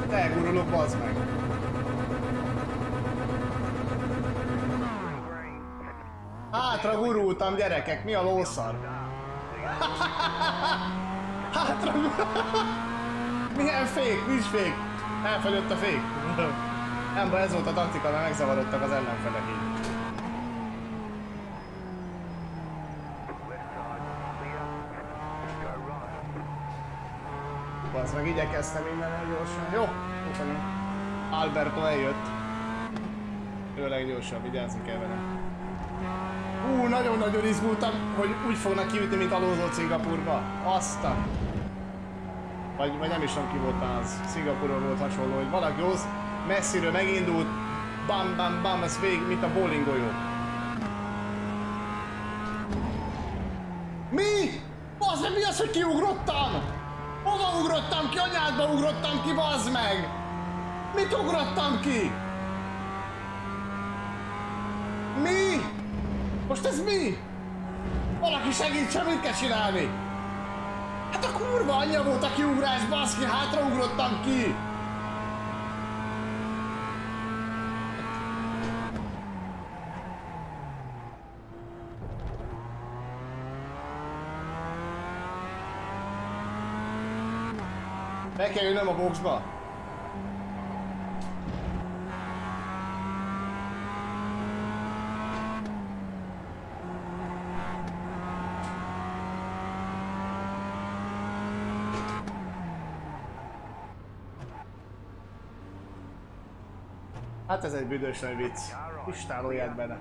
Elgurulok, bazd meg. Hátra gurultam, gyerekek, mi a lószar? Hátra gurultam. Milyen fék, nincs fék. Elfogyott a fék. Nem baj, ez volt a taktika, mert megzavarodtak az ellenfelek így. Az meg igyekeztem mindenre gyorsan. Jó, ott vagyunk. Alberto eljött. Ő a leggyorsabb, vigyázni kell vele. Nagyon-nagyon izgultam, hogy úgy fognak kiütni, mint alózó Szingapurba. Aztán. Vagy nem is tudom, ki volt már az. Szingapurban volt hasonló, hogy valaki hoz, messziről megindult, bam bam bam, ez végig, mint a bowling golyó. Mi? Bazd meg, mi az, hogy kiugrottam? Hova ugrottam ki? Anyádba ugrottam ki, bazd meg! Mit ugrottam ki? Mi? Most ez mi? Valaki segítsen, mit kell csinálni? Hát a kurva anyja volt a kiugrás, baszki, hátraugrottam ki! Be kell jönnöm a boxba. Hát ez egy büdös nagy vicc. Istálolját bele.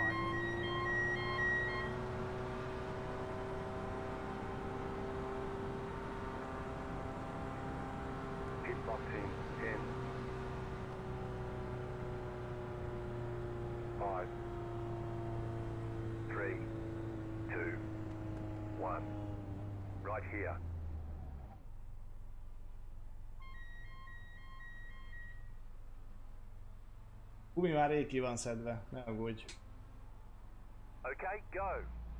Gumi már rég ki van szedve, ne aggódj. Okay, go.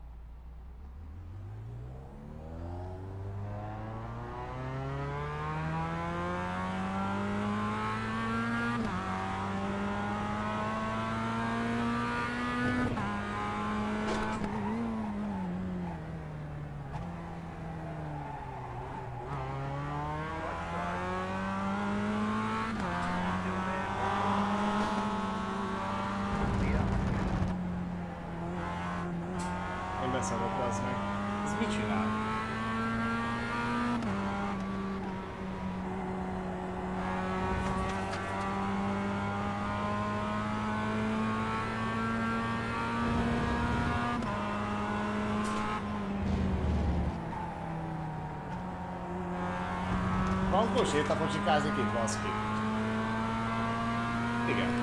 Beszarok, az meg. Ez mit csinál? Bankos sétapocsikázik itt, baszki. Igen.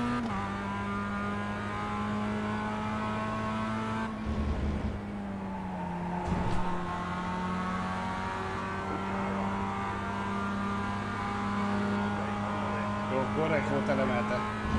Korrekt volt, elemelte.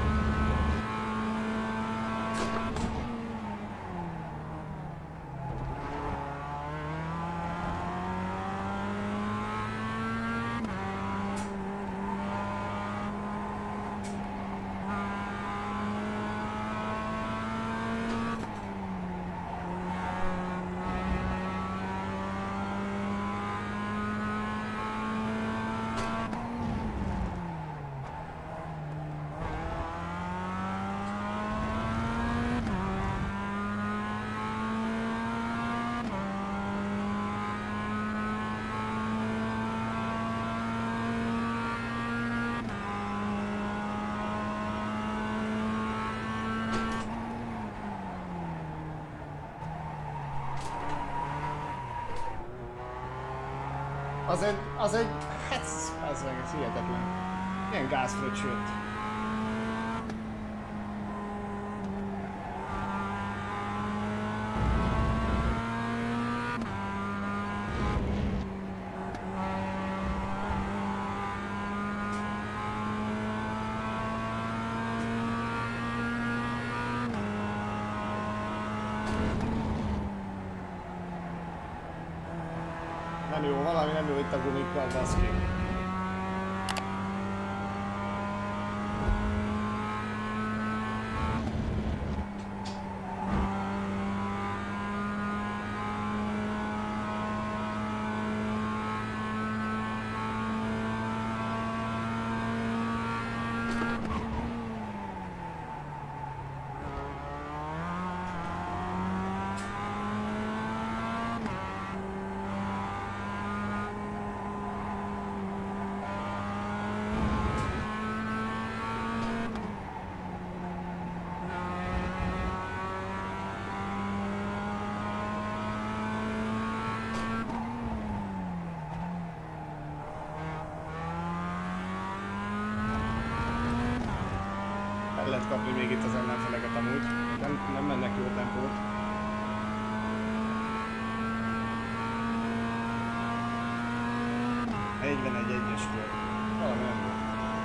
Az egy, hát ez meg, ez hihetetlen. Milyen gázfröccsöt. Nem jó, valami nem jó itt a gumikkal, baszki. kapni még itt az ellenfeleket amúgy. Nem mennek jó tempót. Egy 1-es kör. Valami nem jó.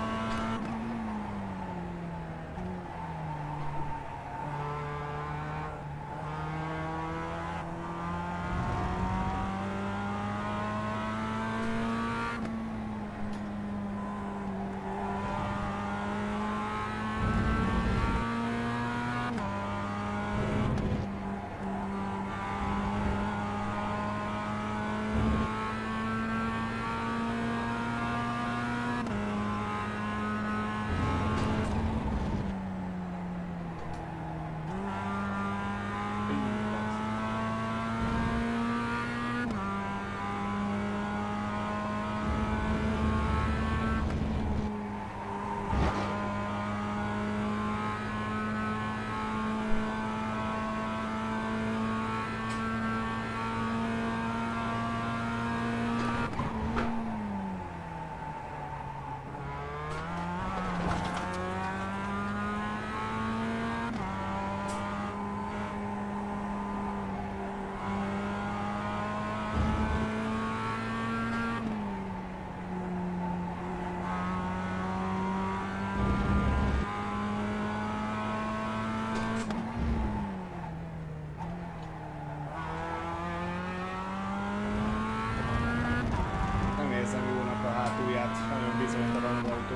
Nagyon bizonytalan az autó.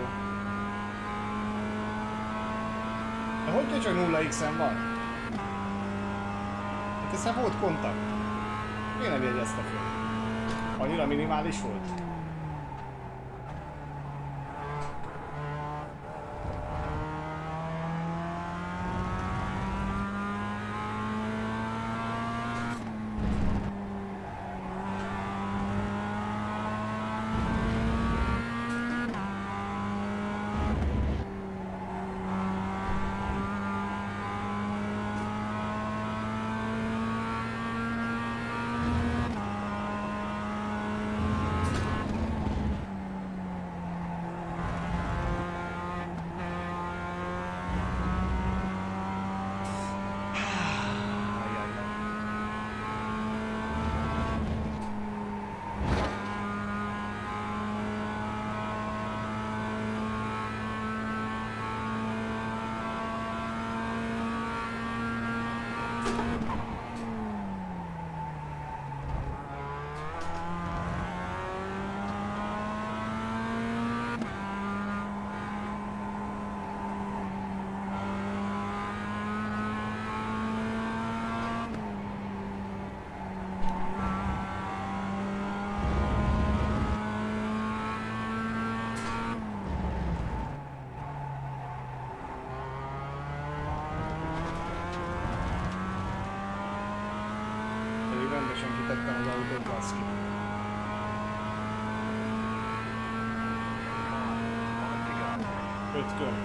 De hogy csak 0x-en van? Hát ezzel volt kontakt. Miért nem jegyezte föl? Annyira minimális volt? Rendesen kitettem az autót, baszki. Öt kör.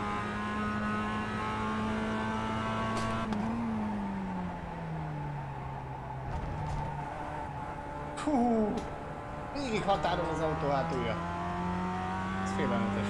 Hú, végig határon az autó hátulja. Ez félelmetes.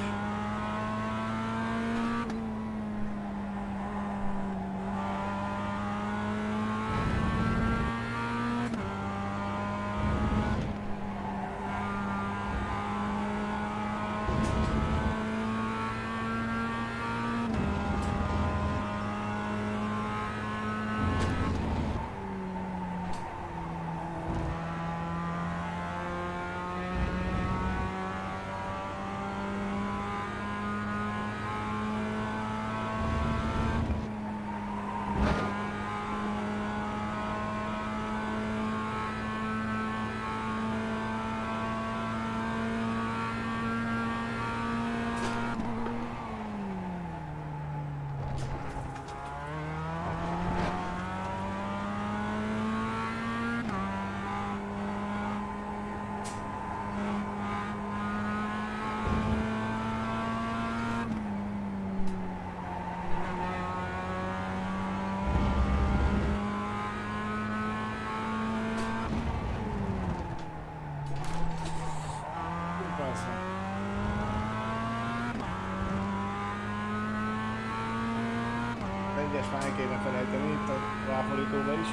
egyes már kéne felejteni itt a ráfordítóba is.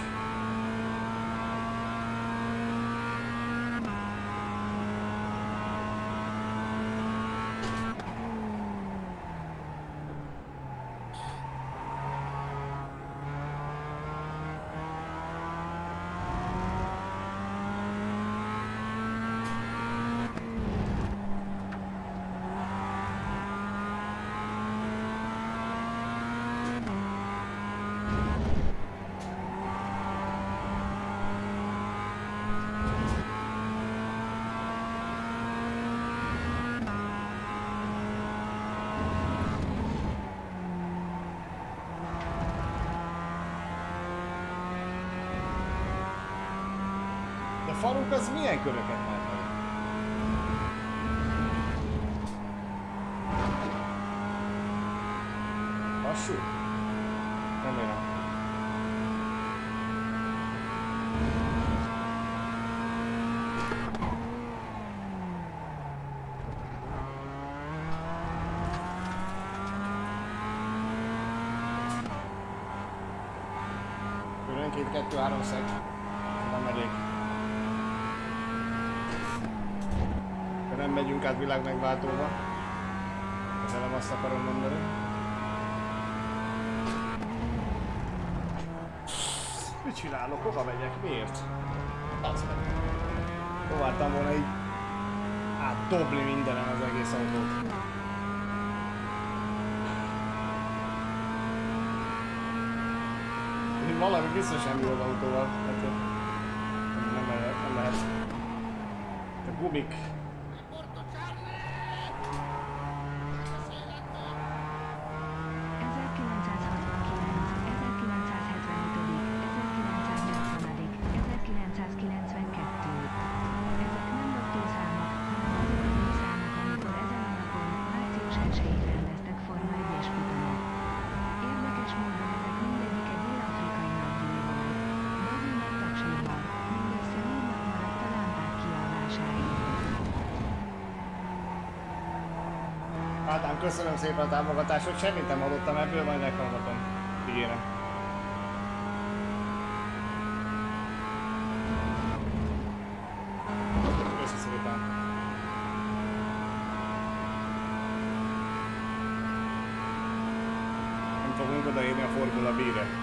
A faluk az milyen köröket már meg? Lassú? Remélem. Körönként 2-3 szeg. Nem elég. Nem megyünk át világmegváltóba. Ezzel nem azt akarom mondani. Mit csinálok? Hova megyek? Miért? Az meg. Próbáltam volna így átdobni mindenem az egész autót. Valami biztosan jó az autóval. Nem lehet. A gumik. Ádám, köszönöm szépen a támogatásot, semmit nem hallottam ebből, majd meghallgatom. Ígérem. Köszi szépen. Nem fogunk odaérni a Formula B-re.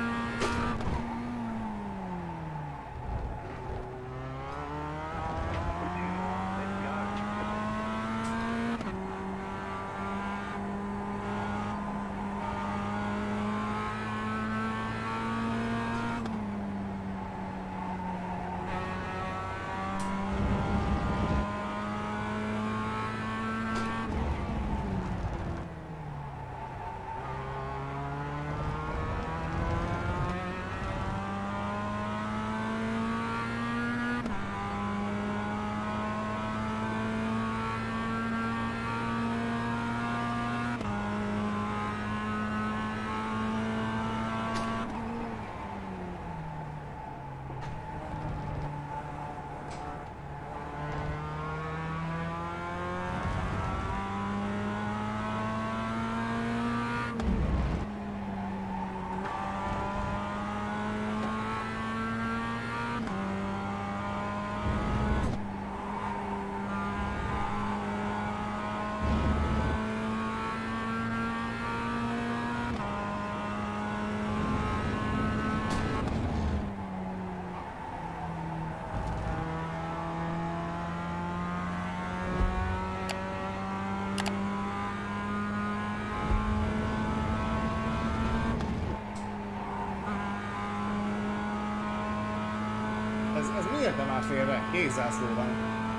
Ez miért nem áll félre? Kézzászló van.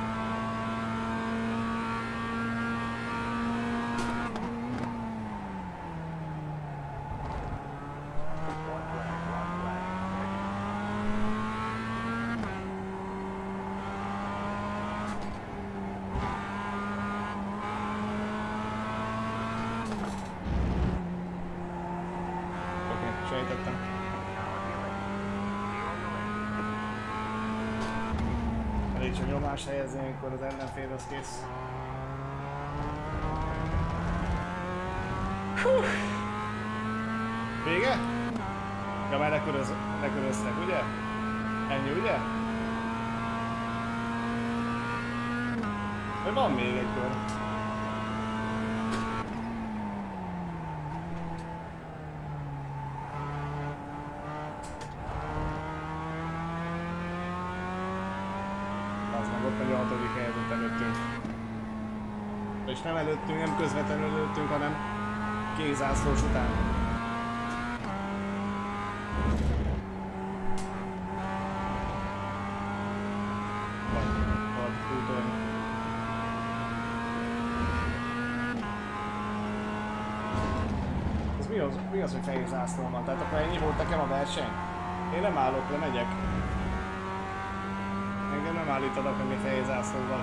Oké, sejtettem. Elég csak nyomást helyezni, amikor az ellenfél az kész. Vége? Ja, már leköröztek, ugye? Ennyi, ugye? Vagy van még egy kör. Az meg ott megy a 6. helyzet előttünk. És nem előttünk, nem közvetlenül előttünk, hanem kézászlós után. Mi az, hogy fehér zászlón van? Tehát akkor ennyi volt nekem a verseny? Én nem állok le, megyek. Engem nem állítanak meg egy fehér zászlóval.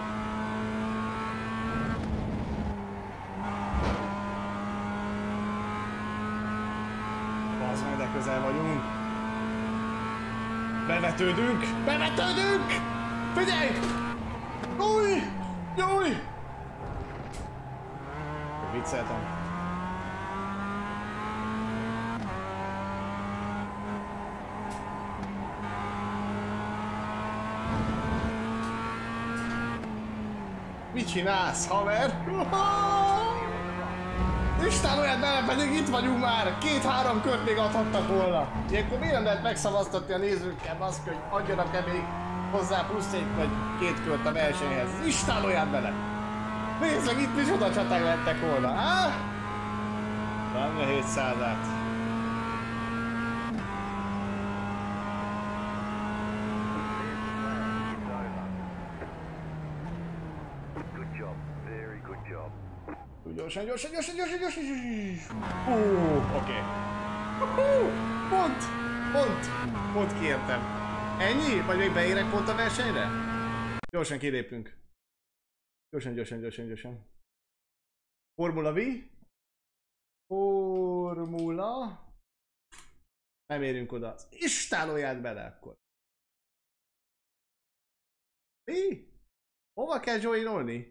Bazd meg, de közel vagyunk. Bevetődünk! Bevetődünk! Figyelj! Új! Júj! Vicceltem. Mit csinálsz, haver? Isten olyan bele, pedig itt vagyunk már! 2-3 kört még adhattak volna. Ilyenkor miért nem lehet megszavaztatni a nézőkkel azt, hogy adjanak-e még hozzá plusz egy vagy 2 kört a versenyhez? Isten olyan bele! Nézd meg, itt micsoda csaták lettek volna, á? Nem a 700-át. Gyorsan. Oké. Pont kiértem. Ennyi? Vagy még beérek pont a versenyre? Gyorsan kilépünk. Gyorsan. Formula V. Nem érünk oda. Istálolját bele akkor. Mi? Hova kell joinolni?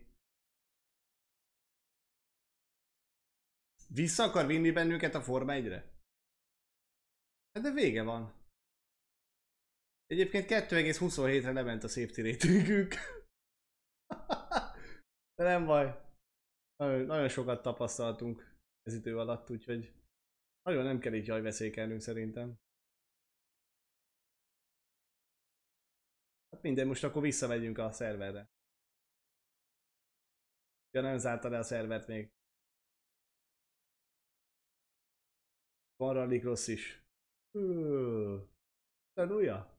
Vissza akar vinni bennünket a Forma 1-re? De vége van. Egyébként 2,27-re lement a safety ratingünk. De nem baj. Nagyon sokat tapasztaltunk ez idő alatt, úgyhogy nagyon nem kell így jajveszékelnünk szerintem. Hát minden, most akkor visszamegyünk a szerverre. Ja, nem zárta le a szervert még. Van Rallycross is. Tanulja?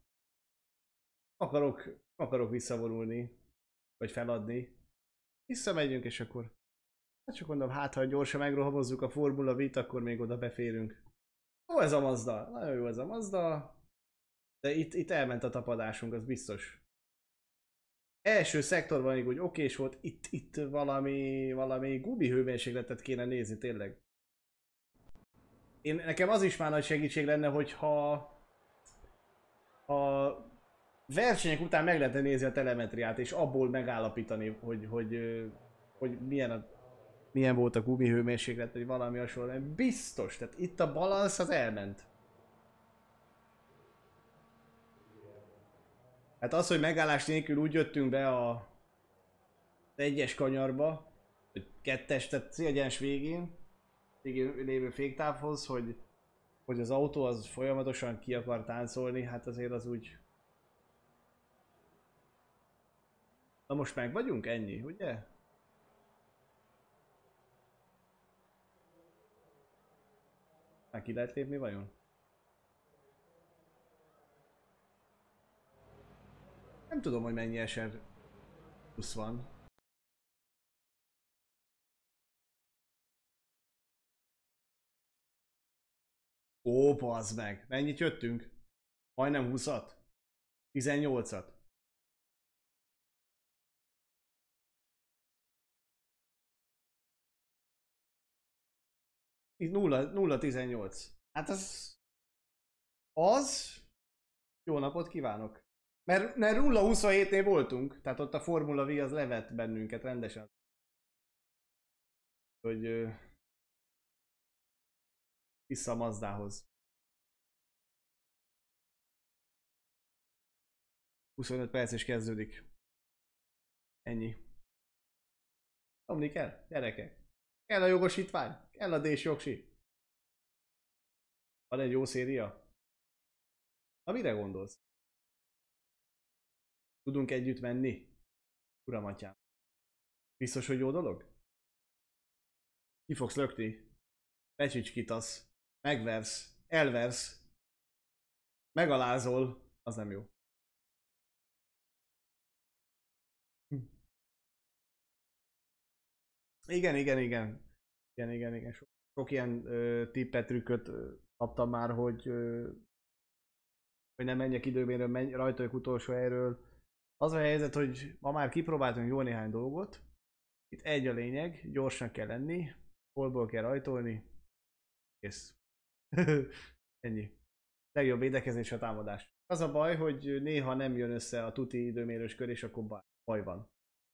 Akarok visszavonulni. Vagy feladni. Visszamegyünk és akkor... Hát csak mondom, hát ha gyorsan megrohamozzuk a Formula V-t, akkor még oda beférünk. Jó ez a Mazda. Nagyon jó ez a Mazda. De itt elment a tapadásunk, az biztos. Első szektorban még úgy okés volt. Itt valami gumihőmérsékletet kéne nézni tényleg. Nekem az is már nagy segítség lenne, hogyha a versenyek után meg lehetne nézni a telemetriát, és abból megállapítani, hogy milyen volt a gumihőmérséklet, vagy valami hasonló. Biztos, tehát itt a balansz az elment. Hát az, hogy megállás nélkül úgy jöttünk be a 1-es kanyarba, vagy 2-es, tehát célgyens végén lévő féktávhoz, hogy az autó az folyamatosan ki akar táncolni, hát azért az úgy... Na most meg vagyunk? Ennyi, ugye? Már ki lehet lépni vajon? Nem tudom, hogy mennyi SR plusz van. Ó, bazd meg! Mennyit jöttünk? Majdnem 20-at? 18-at? Itt 0-18. Hát az... Jó napot kívánok! Mert 0-27-nél voltunk, tehát ott a Formula V az levett bennünket rendesen. Hogy... vissza a Mazdához. 25 perc és kezdődik. Ennyi. Nyomni kell, gyerekek. Kell a jogosítvány, kell a D-s jogsi. Van egy jó széria? Na mire gondolsz? Tudunk együtt menni? Uram atyám. Biztos, hogy jó dolog? Ki fogsz lökni? Becsicskítasz. Megversz. Elversz. Megalázol. Az nem jó. Igen. Sok ilyen tippet, trükköt kaptam már, hogy nem menjek időmérőn, rajtaljak utolsó helyről. Az a helyzet, hogy ma már kipróbáltunk jó néhány dolgot. Itt egy a lényeg, gyorsan kell lenni, holból kell rajtolni, kész. Ennyi. Legjobb védekezés a támadás. Az a baj, hogy néha nem jön össze a tuti időmérős kör, és akkor baj van.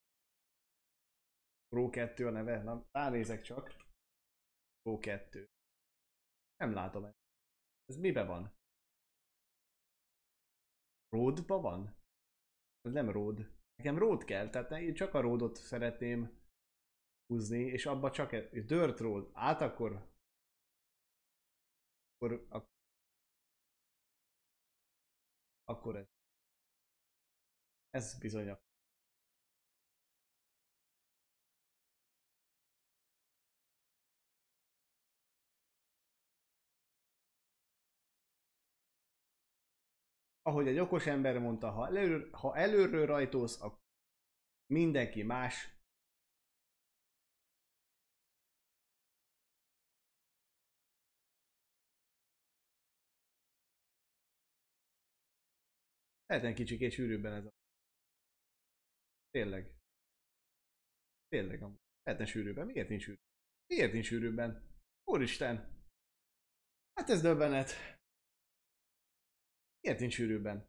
Pro 2 a neve? Na, ránézek csak. Pro 2. Nem látom ezt. Ez mibe van? Roadba van? Ez nem road. Nekem road kell, tehát én csak a roadot szeretném húzni, és abba csak dirt road. Át akkor ez bizony a... Ahogy egy okos ember mondta, ha előről rajtolsz, akkor mindenki más. Lehetne kicsikét sűrűbben ez a... Tényleg. Lehetne sűrűbben. Miért nincs sűrűbben? Miért nincs sűrűbben? Úristen! Hát ez döbbenet. Miért nincs sűrűbben?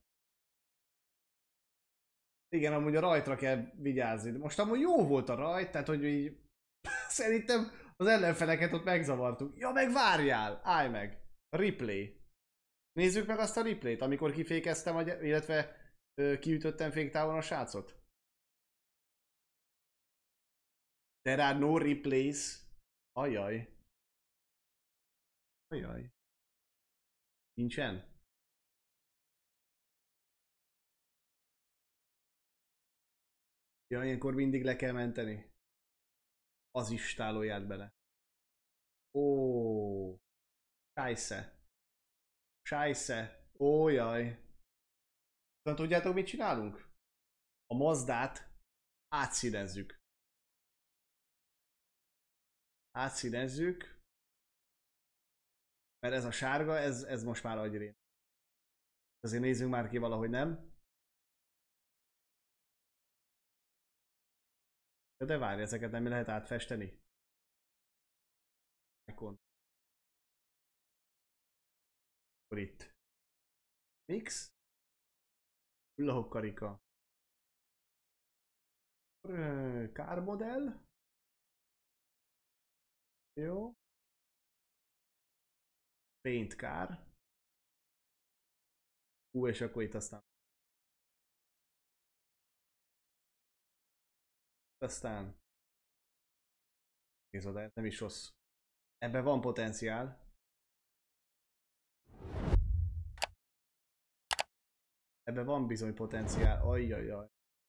Igen, amúgy a rajtra kell vigyázni. De most amúgy jó volt a rajt, tehát hogy így... Szerintem az ellenfeleket ott megzavartuk. Ja, meg várjál! Állj meg! A replay. Nézzük meg azt a replayt, amikor kifékeztem, illetve kiütöttem féktávon a srácot. There are no replays. Ajaj. Ajaj. Nincsen? Ja, ilyenkor mindig le kell menteni. Az is tálóját bele. Ó. Scheisse. Scheisse. Ó, jaj. Nem tudjátok, mit csinálunk? A Mazdát átszínezzük. Átszínezzük. Mert ez a sárga, ez most már agyrém. Azért nézzünk már ki valahogy, nem? De várj, ezeket nem lehet átfesteni. Icon. Akkor itt. Mix. Hullahop karika. Kármodell. Jó. Paint kár. És akkor itt aztán. Nézd oda, nem is rossz. Ebben van potenciál. Ebben van bizony potenciál. Ajjajjaj.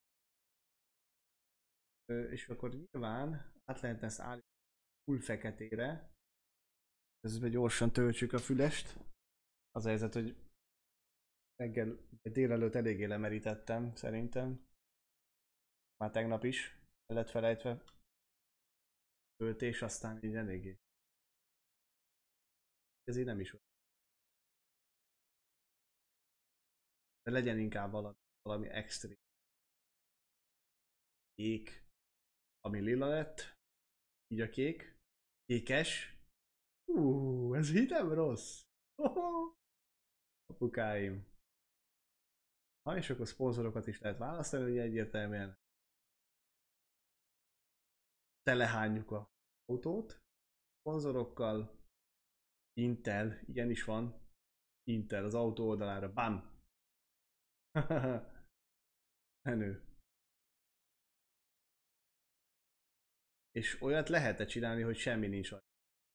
És akkor nyilván át lehetne ezt állítani full feketére. Közben gyorsan töltsük a fülest. Az a helyzet, hogy reggel, délelőtt eléggé lemerítettem szerintem. Már tegnap is el lett felejtve. Töltés, aztán így eléggé. Ez így nem is olyan. De legyen inkább valami extrém. Kék, ami lila lett. Így a kék. Kékes. Ez így nem rossz. Apukáim. Ha, és akkor szponzorokat is lehet választani, hogy egyértelműen telehányjuk a autót szponzorokkal. Intel, igenis van. Intel az autó oldalára, bam! Menő. És olyat lehet-e csinálni, hogy semmi nincs rajta?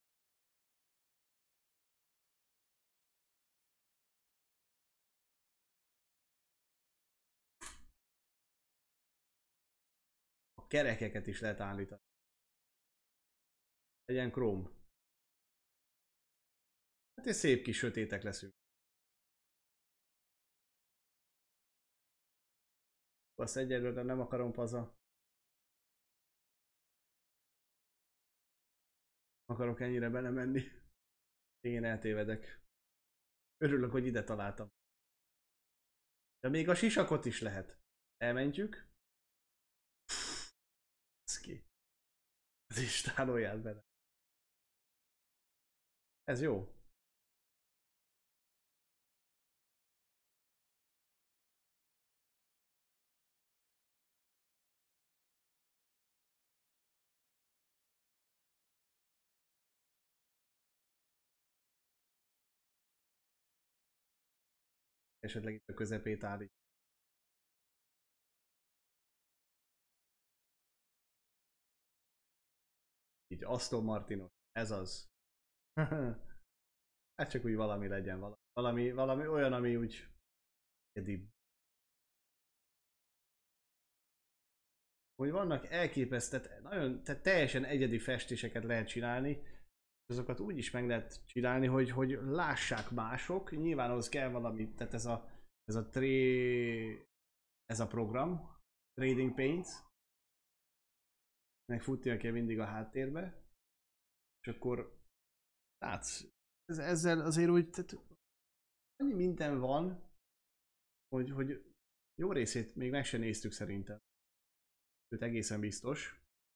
A kerekeket is lehet állítani. Legyen chrome. Hát és szép kis sötétek leszünk. Azt egyelőre nem akarom haza. Akarok ennyire belemenni. Én eltévedek. Örülök, hogy ide találtam. De még a sisakot is lehet. Elmentjük. Ez ki. Ez is tárolját bele. Ez jó. Esetleg itt a közepét állít. Így Aston Martinos. Ez az. Hát csak úgy valami legyen. Valami olyan, ami úgy egyedi. Hogy vannak elképesztett, nagyon, tehát teljesen egyedi festéseket lehet csinálni, azokat úgy is meg lehet csinálni, hogy lássák mások, nyilván ahhoz kell valami, tehát ez a program, Trading Paints, meg futnia kell mindig a háttérbe, és akkor látsz, ezzel azért úgy, tehát annyi minden van, hogy jó részét még meg se néztük szerintem. Sőt, egészen biztos.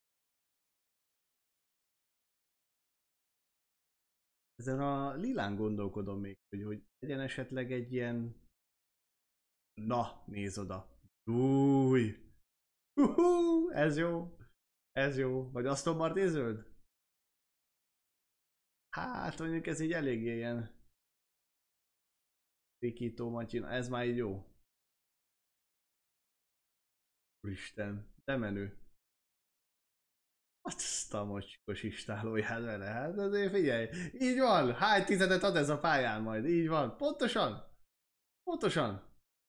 Ezen a lilán gondolkodom még, hogy legyen esetleg egy ilyen... Na, nézd oda. Új! Ez jó! Ez jó. Vagy Aston Martin zöld? Hát mondjuk ez így eléggé ilyen... Rikító Matyina. Ez már így jó. Úristen, de menő. Hát azt a mocskos istálóját vele, hát azért figyelj. Így van, hány tizedet ad ez a pályán majd, így van. Pontosan. Pontosan.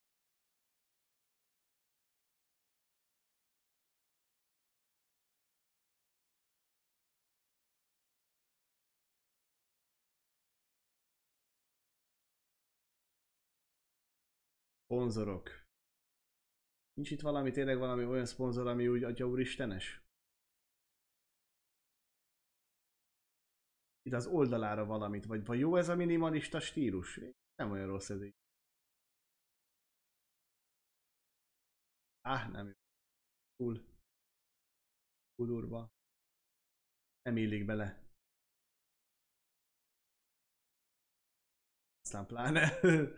Szponzorok. Nincs itt valami, tényleg valami olyan szponzor, ami úgy atya úristenes? Itt az oldalára valamit, vagy jó ez a minimalista stílus? Nem olyan rossz ez így. Nem jó. Full durva. Nem illik bele. Aztán pláne.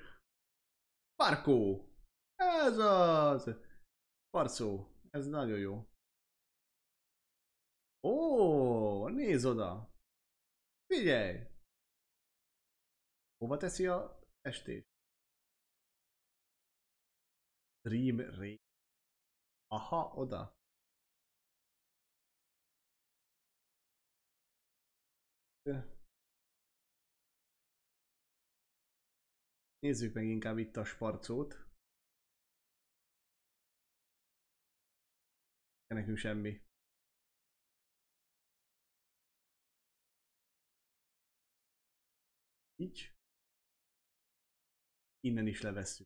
Parkó! Ez az! Parcó. Ez nagyon jó. Ó, nézd oda! Figyelj! Hova teszi a testét? Dream Ray. Aha, oda. Nézzük meg inkább itt a sparcót. Nekünk semmi. Így. Innen is levesszük.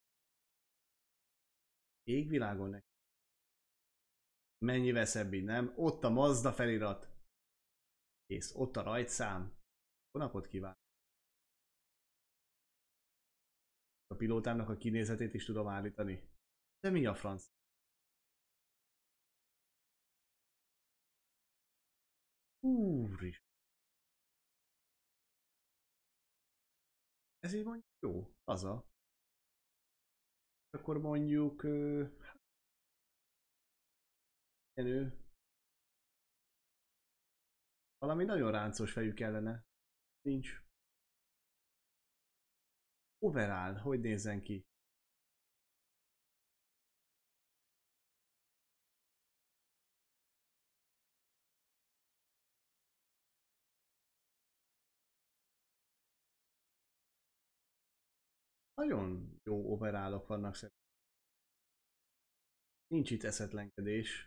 Égvilágon neki. Mennyivel szebb így, nem? Ott a Mazda felirat. Kész, ott a rajtszám. Jó napot kívánok! A pilótának a kinézetét is tudom állítani. De mi a franc? Úristen. Ez így mondjuk jó, haza. Akkor mondjuk... Enő. Valami nagyon ráncos fejű kellene. Nincs. Overall, hogy nézzen ki? Nagyon jó overallok vannak szerintem. Nincs itt eszetlenkedés.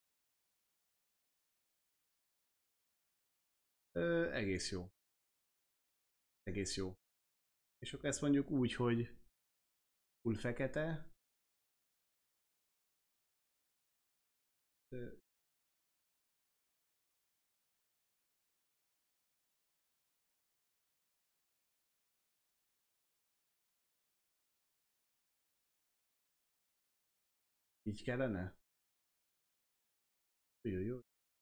Egész jó. Egész jó. És akkor ezt mondjuk úgy, hogy full fekete. Így kellene? Jó.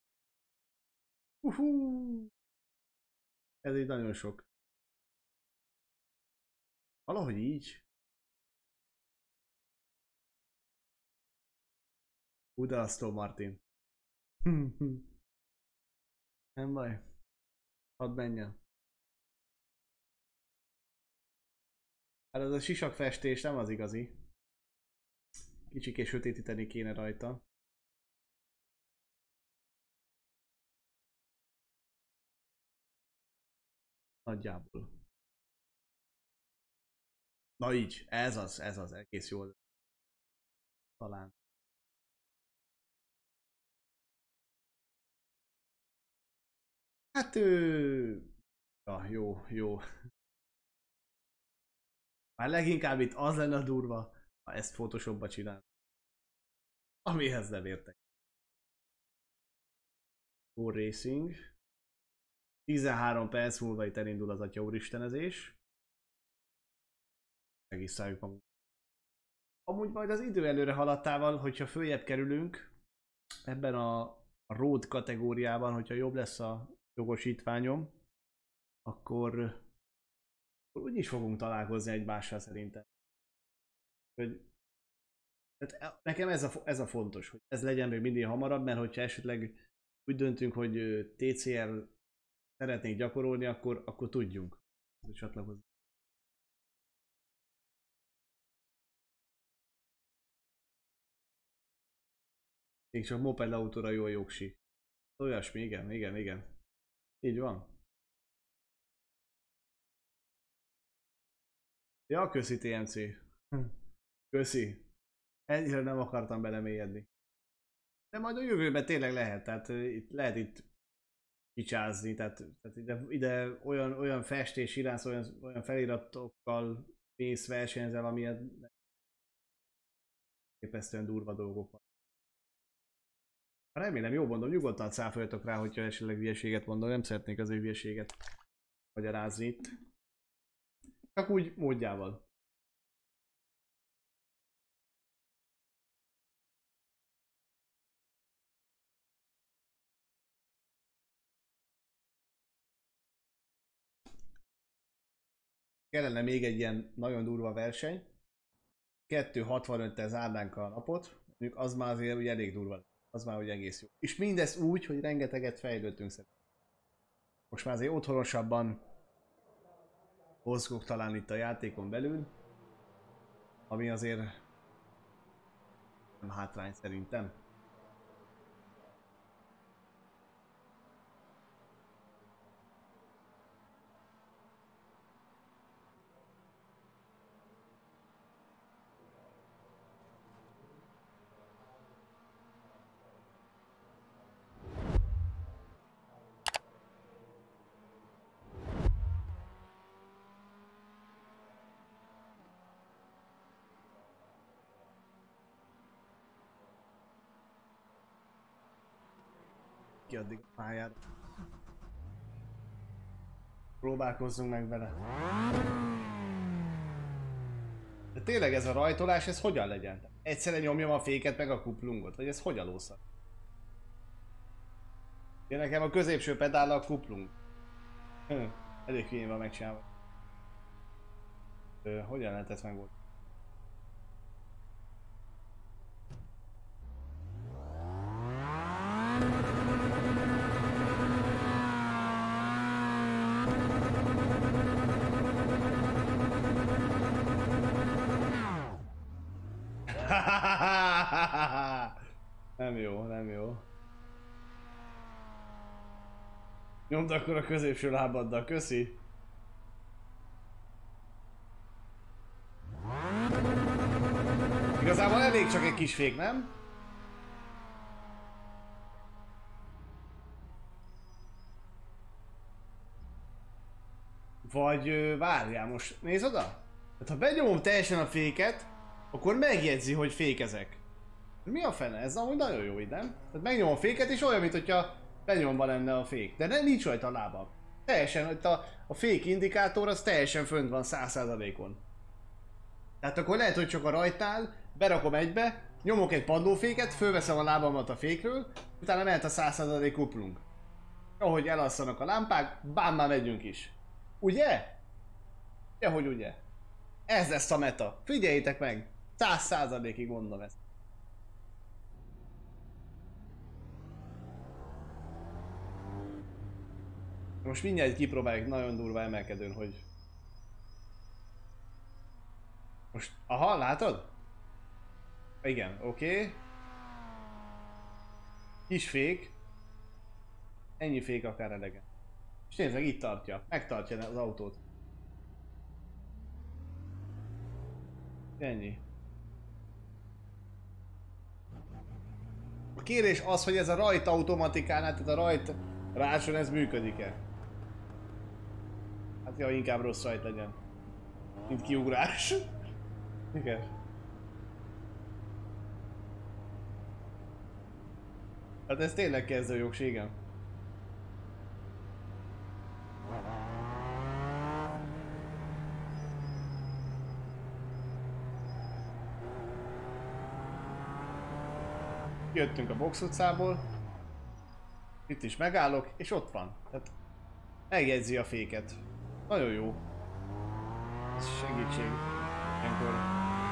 Ez így nagyon sok. Valahogy így. De Aston Martin. Nem baj. Hadd menjen. Hát ez a sisakfestés nem az igazi. Kicsikés sötétíteni kéne rajta. Nagyjából. Na így, ez az, egész jól. Talán. Hát ja, jó. Már leginkább itt az lenne a durva, ha ezt Photoshopba csinál. Amihez nem értek. Go Racing. 13 perc múlva itt elindul az atya úristenezés. Megisszáljuk magunk. Amúgy majd az idő előre haladtával, hogyha följebb kerülünk ebben a road kategóriában, hogyha jobb lesz a jogosítványom, akkor úgy is fogunk találkozni egymással szerintem. Hogy, tehát nekem ez a fontos, hogy ez legyen még mindig hamarabb, mert hogyha esetleg úgy döntünk, hogy TCR szeretnénk gyakorolni, akkor tudjunk csatlakozni. Még csak moped autóra jó a jogsi. Olyasmi, igen. Így van. Ja, köszi TMC. Köszi. Ennyire nem akartam belemélyedni. De majd a jövőben tényleg lehet, tehát lehet itt kicsázni, tehát ide olyan festés iránsz, olyan feliratokkal mész, versenyzel, amilyen képesztően durva dolgok van. Remélem, jó mondom, nyugodtan cáfoljatok rá, hogyha esetleg hülyeséget mondom, nem szeretnék az ő hülyeséget magyarázni itt. Csak úgy módjával. Kellene még egy ilyen nagyon durva verseny. 2.65-tel zárnánk a napot, mondjuk az már azért ugye elég durva. Az már ugye egész jó. És mindezt úgy, hogy rengeteget fejlődtünk szerintem. Most már azért otthonosabban mozgok talán itt a játékon belül, ami azért nem hátrány szerintem. Ki addig a pályára. Próbálkozzunk meg vele. De tényleg ez a rajtolás, ez hogyan legyen? Egyszerre nyomjam a féket meg a kuplungot, vagy ez hogyan lószak? Én nekem a középső pedállal a kuplung. Elég hülyén van megcsinálva. Hogyan lehet ezt megoldani? Nem jó, nem jó. Nyomd akkor a középső lábaddal, köszi. Igazából elég csak egy kis fék, nem? Vagy várjál most, nézd oda! Hát ha benyomom teljesen a féket, akkor megjegyzi, hogy fékezek. Mi a fene? Ez amúgy nagyon jó így, nem? Tehát megnyomom a féket és olyan, mint hogyha benyomva lenne a fék. De nem, nincs rajta a lábam. Teljesen, hogy a fék indikátor az teljesen fönt van 100%-on. Tehát akkor lehet, hogy csak a rajtnál berakom egybe, nyomok egy padlóféket, fölveszem a lábamat a fékről, utána mehet a 100% kuplunk. Ahogy elasszanak a lámpák, bám, már megyünk is. Ugye? Ja, hogy ugye? Ez lesz a meta. Figyeljétek meg! 100%-ig mondom ezt. Most mindjárt kipróbáljuk nagyon durva emelkedőn, hogy... Most... Aha, látod? Igen, oké. Kis fék. Ennyi fék akár elegen. És nézd meg, itt tartja. Megtartja az autót. Ennyi. A kérés az, hogy ez a rajt automatikánál, tehát a rajt ráson ez működik-e? Hát ja, inkább rossz rajt legyen. Mint kiugrás. Igen. Hát ez tényleg kezdőjogségem. Jöttünk a Box utcából. Itt is megállok, és ott van. Tehát megjegyzi a féket. Nagyon jó. Ez segítség. Ilyenkor.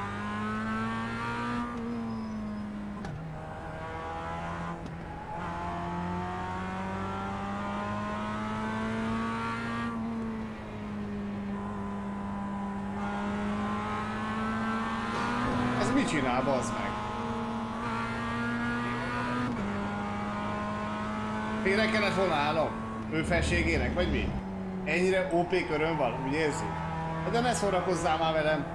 Ez mit csinál, bazd meg? Félre kellett volna állnom? Ő felségének, vagy mi? Ennyire OP körön van, úgy érzi? De ne szórakozzál már velem!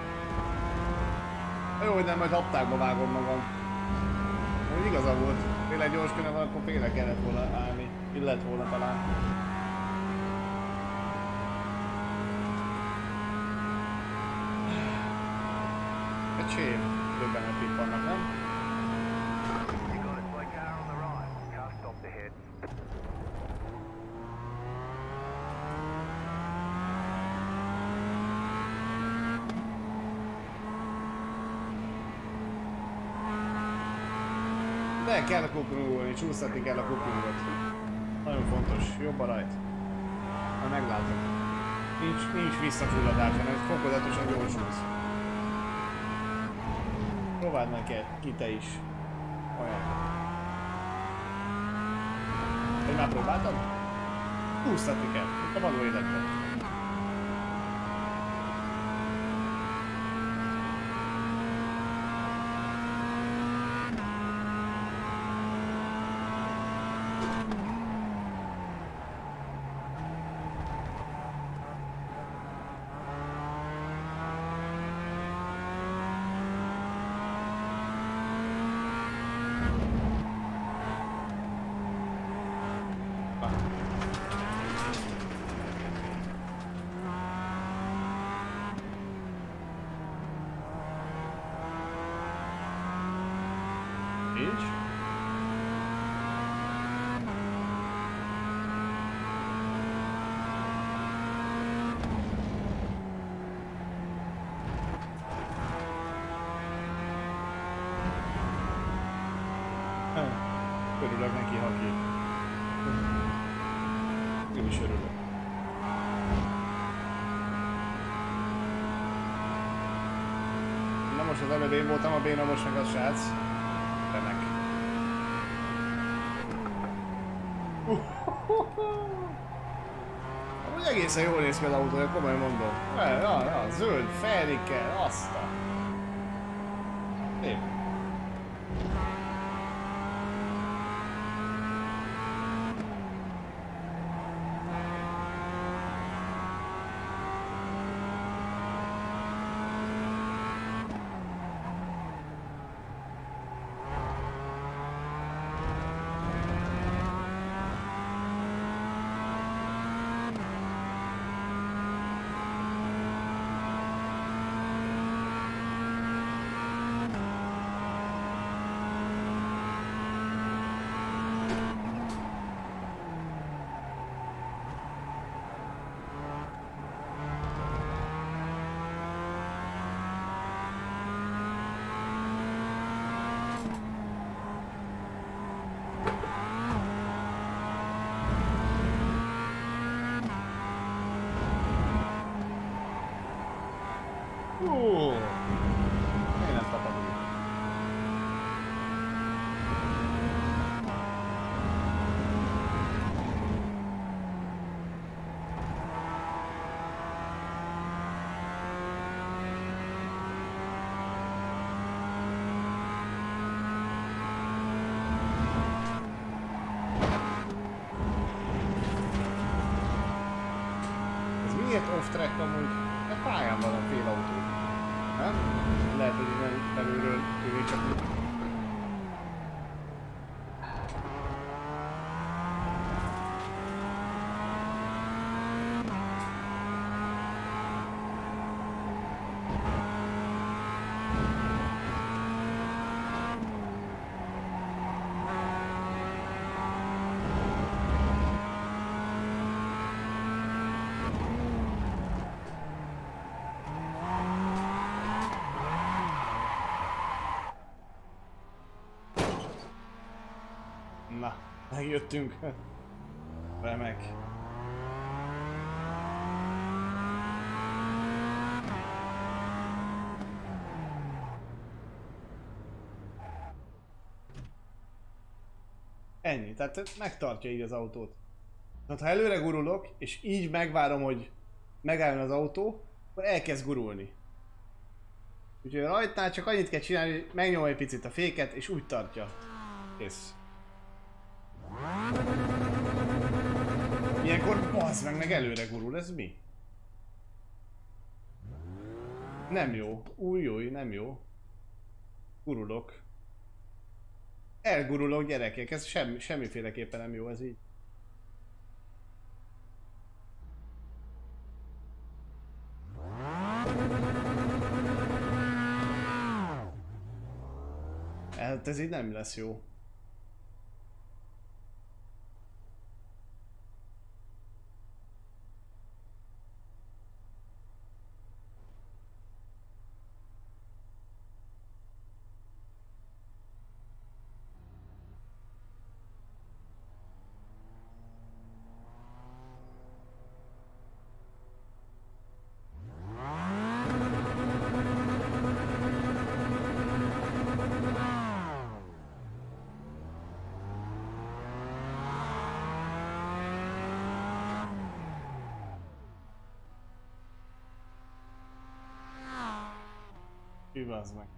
Jó, hogy nem, majd haptákba vágom magam. Úgy igaza volt. Tényleg gyors körön van, akkor félre kellett volna állni. Illet volna talán. Öcsém, többen pippannak, nem? De kell a kuplungolni, csúsztatni kell a kuplungot. Nagyon fontos, jobb a rajt. Na meglátom. Nincs visszafulladás, hanem fokozatosan gyorsulsz. Próbáld meg ki te is. Olyan. Hogy már próbáltad? Húztatni kell, itt a való életben. Örülök neki, Haki. Én is örülök. Na most az előbb én voltam a béna, most meg a srác. Remek. Úgy egészen jól néz ki az autója, komolyan mondom. Ja, zöld, felrikkel, azt a... Szép. Én nem tapadunk. Ez miért off-track amúgy? A pályán van a fél autó. Nem? Lehet, hogy innen belülről ő csak úgy. Na, megjöttünk. Remek. Ennyi, tehát megtartja így az autót. Tehát ha előre gurulok, és így megvárom, hogy megálljon az autó, akkor elkezd gurulni. Úgyhogy rajtnál csak annyit kell csinálni, hogy megnyomom egy picit a féket, és úgy tartja. Kész. Ilyenkor bazd meg előre gurul, ez mi? Nem jó. Új, nem jó. Gurulok. Elgurulok, gyerekek, ez semmiféleképpen nem jó, ez így. Hát ez így nem lesz jó. Bazd meg.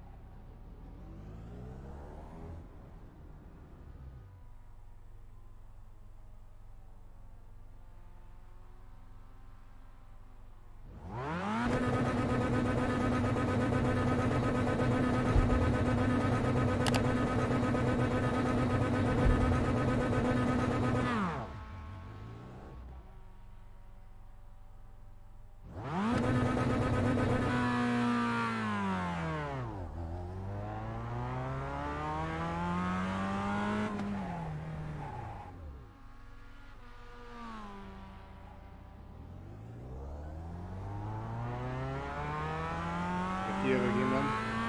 Kijövök innen.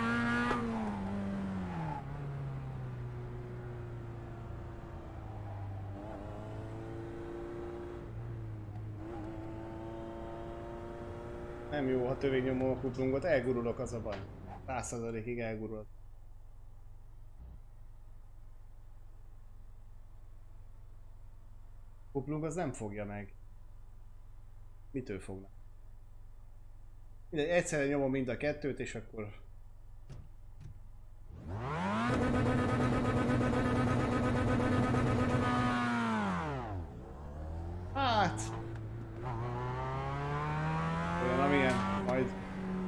Nem jó, ha tövégnyomom a kuplungot, elgurulok, az a baj. 100%-ig elgurulok. Kuplung az nem fogja meg. Mitől fogna? Mindegy, egyszerre nyomom mind a kettőt, és akkor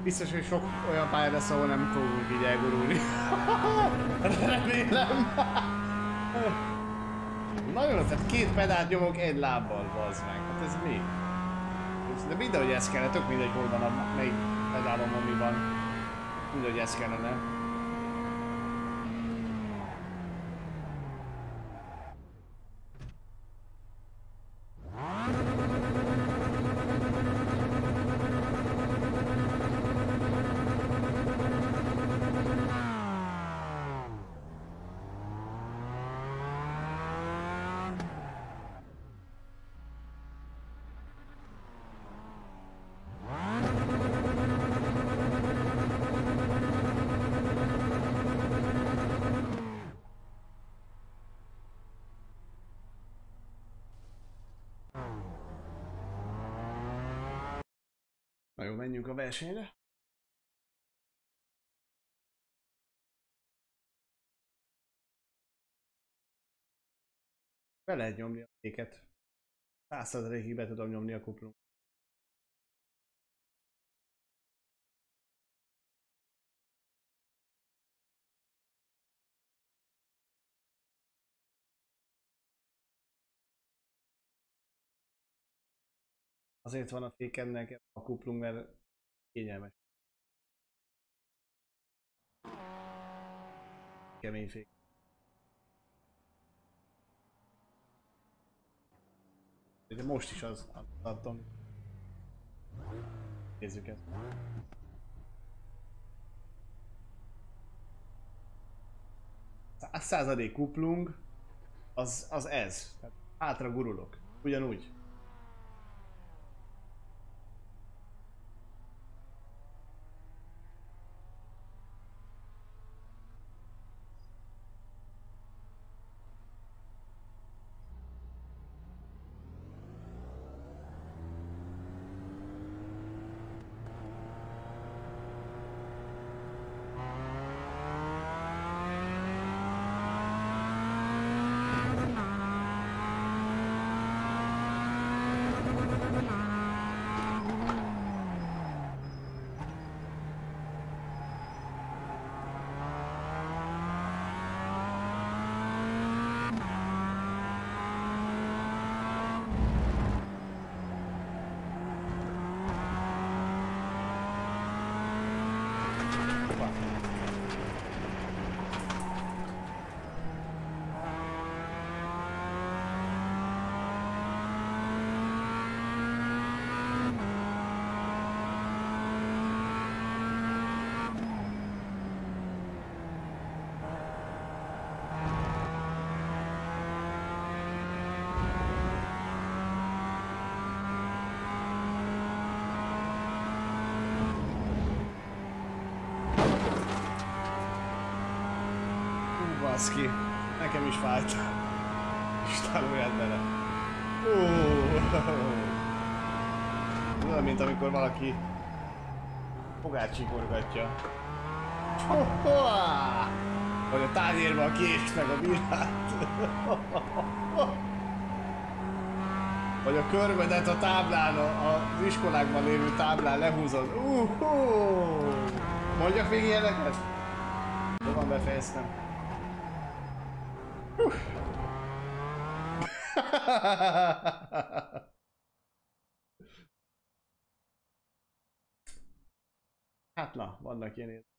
Biztos, hogy sok olyan pálya lesz, ahol nem fogunk így elgurulni. Remélem. Nagyon rossz, tehát 2 pedált nyomok egy lábbal, bazd meg. Hát ez mi? De mindenhogy ez kellene, tök mindegy, hol van a melyik pedálomon mi van. Mindegy, ez kellene. Na jó, menjünk a versenyre. Be lehet nyomni a féket. 100%-ig be tudom nyomni a kuplung. Azért van a fékemnek a kuplung, mert kényelmes. Kemény fék. De most is az adtam. Nézzük ezt. 100% kuplung az ez. Tehát hátra gurulok. Ugyanúgy. Baszki, nekem is fájt. Isten olyat bele. Olyan, mint amikor valaki fogát csikorgatja. Vagy a tányérba a kést meg a bírát. Vagy a körbedet a táblán, az iskolákban lévő táblán lehúzod. Mondjak még ilyeneket? Hol van, befejeztem. Hát na, vannak ilyen érzések.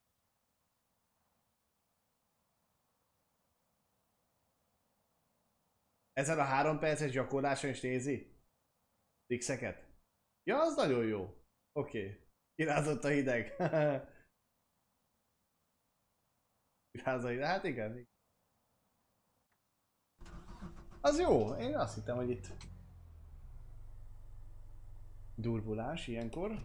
Ezen a 3 perces gyakorláson is nézi? Fixeket? Ja, az nagyon jó. Oké. Kirázott a hideg. Kirázott a hideg. Hát igen. Az jó. Én azt hittem, hogy itt durvulás ilyenkor.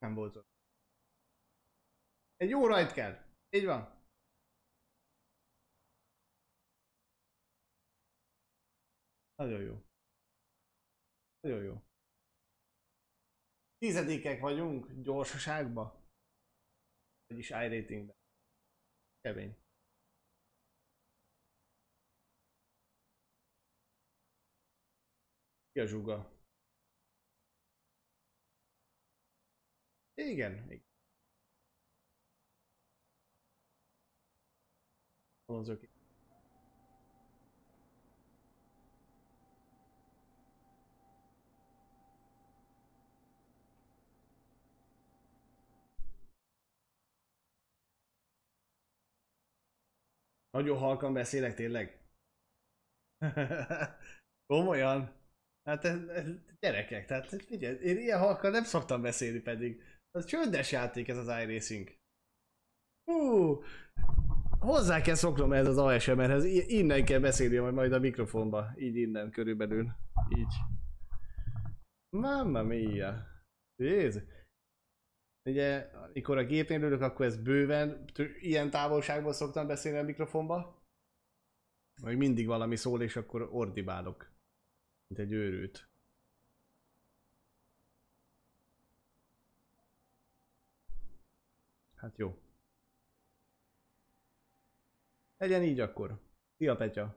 Nem volt ott. Egy jó rajt kell. Így van. Nagyon jó. Nagyon jó. Tizedikek vagyunk gyorsaságba. Vagyis iRatingben. Kemény. Ki a zsuga? Igen. Azok. Nagyon halkan beszélek tényleg. Komolyan. Hát gyerekek, tehát figyelj, én ilyen halkan nem szoktam beszélni pedig. Ez csöndes játék ez az iRacing. Hozzá kell szoknom ez az ASMR-hez, innen kell beszélni majd a mikrofonba. Így innen körülbelül. Így. Mamma mia. Jézus. Ugye, amikor a gépnél ülök, akkor ez bőven ilyen távolságban szoktam beszélni a mikrofonba. Vagy mindig valami szól, és akkor ordibálok. Mint egy őrült. Hát jó. Legyen így akkor. Szia, Petya.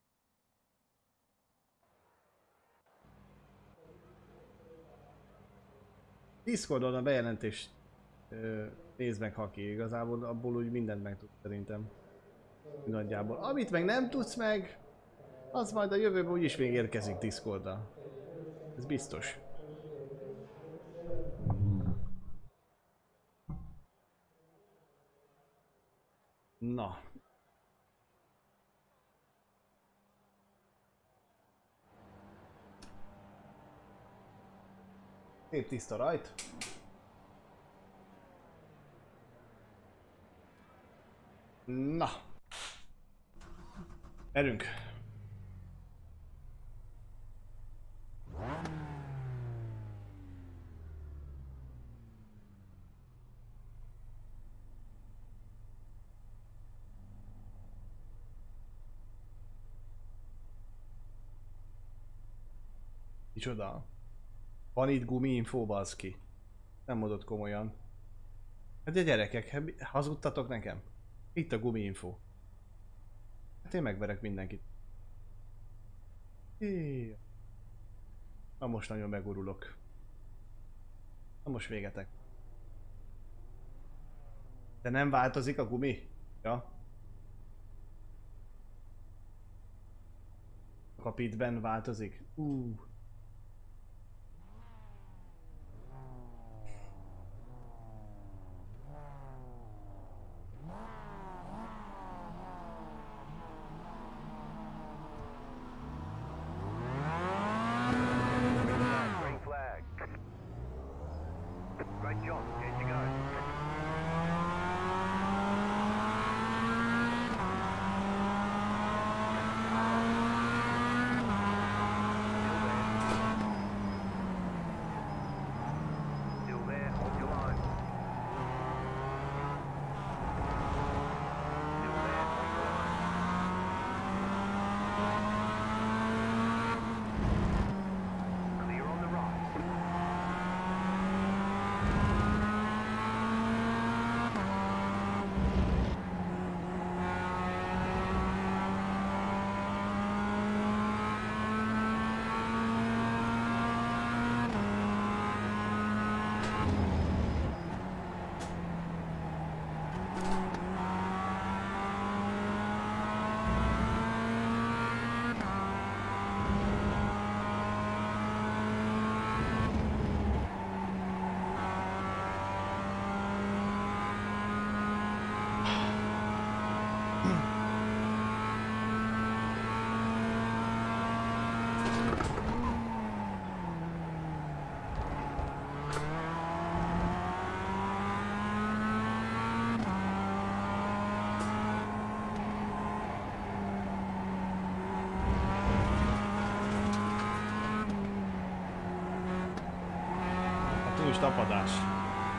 Discordon a bejelentést nézd meg, Haki. Igazából abból úgy mindent meg tudsz szerintem. Nagyjából. Amit meg nem tudsz meg, az majd a jövőben úgyis még érkezik Discorddal. Ez biztos. Na. Szép tiszta rajt. Na. Erünk. Micsoda? Van itt gumiinfó, baszki. Nem mondod komolyan. Hát a gyerekek, hazudtatok nekem? Itt a gumiinfó. Hát én megverek mindenkit. Na most nagyon megurulok. Na most végetek. De nem változik a gumi? Ja. A pitben változik? Tapadás.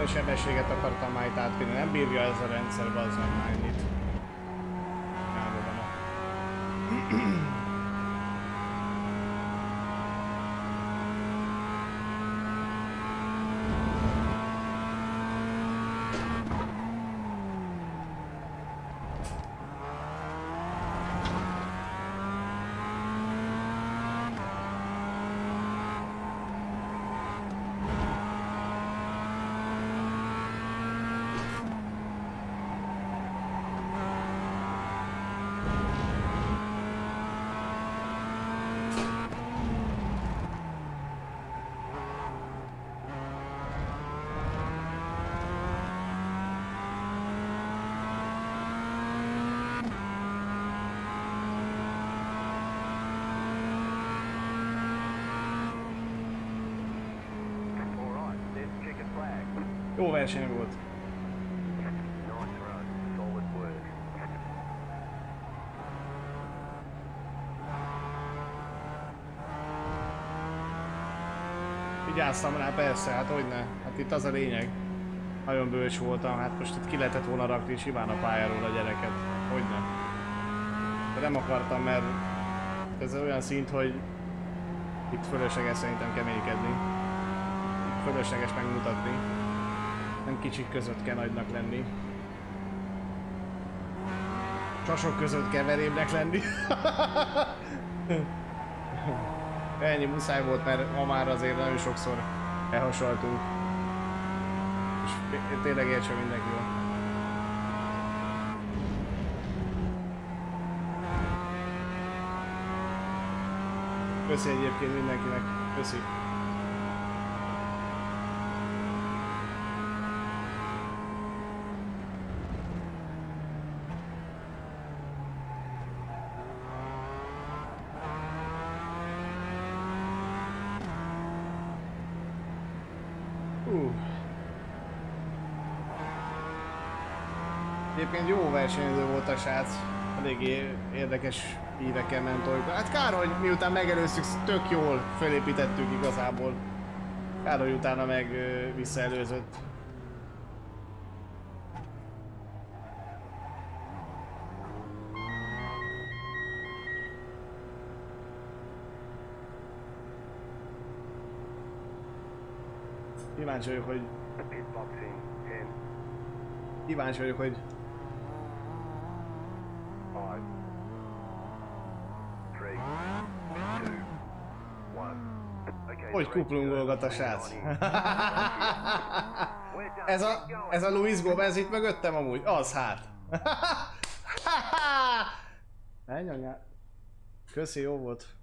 nulla sebességet akartam már itt átvinni, nem bírja ez a rendszer, az meg már ennyit. Jó verseny volt. Vigyáztam rá, persze, hát hogyne. Hát itt az a lényeg. Nagyon bölcs voltam, hát most itt ki lehetett volna rakni simán a pályáról a gyereket. Hogyne. De nem akartam, mert ez olyan szint, hogy itt fölösleges szerintem keménykedni. Itt fölösleges megmutatni. Nem kicsik között kell nagynak lenni. Csasok között kell verébbnek lenni. Ennyi muszáj volt, mert ma már azért nagyon sokszor elhasaltunk. És tényleg értsen mindenki jól. Köszi egyébként mindenkinek. Köszi. Egyébként jó versenyző volt a srác, eléggé érdekes hívekkel ment olykor. Hát kár, hogy miután megelőztük, tök jól felépítettük igazából. Kár, hogy utána meg visszaelőzött. Kíváncsi vagyok, hogy... Kíváncsi vagyok, hogy... Hogy kuplungolgat a srác? ez a Luis Gomez itt mögöttem amúgy? Az hát! Menj anyá! Köszi, jó volt.